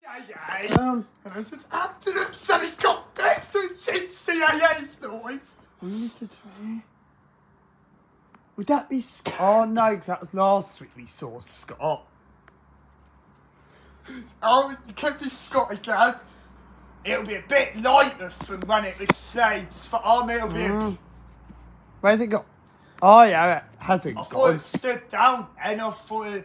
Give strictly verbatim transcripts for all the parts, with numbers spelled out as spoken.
A A. Um, and I said, ambulance helicopter, it's doing C A A's noise. Listen to me. Would that be Scott? Oh no, because that was last week we saw Scott. Oh, you can be Scott again. It'll be a bit lighter from when it was Slades. For Army, it'll be mm. a... Where's it got? Oh yeah, it hasn't I gone. I thought it stood down and I thought it...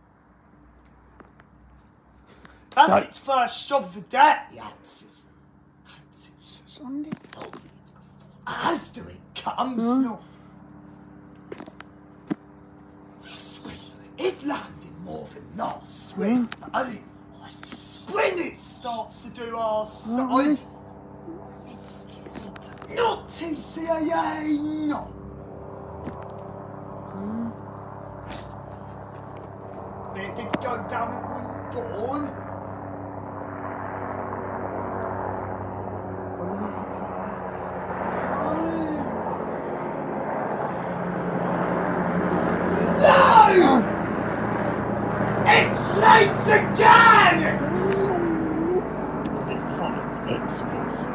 That's Don't... its first job of the day, the answers. Answers. On this as do it comes, mm. no. This week is landing more than last week. Mm. But only oh, it's a sprint it starts to do our side. Oh, not T C A A, no. Mm. It did go down at Wingborne. Well, listen to me. No! It's Slades again! It's... It's kind It's Vince.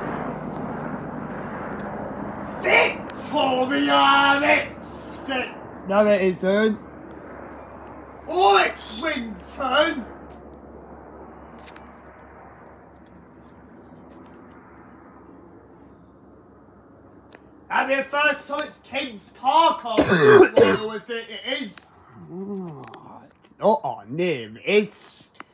Victoria! It's Vic... No, it isn't. Oh, it's Winton! I mean, first time it's Kings Park, I'm not with it, it is. Oh, it's not our name, it's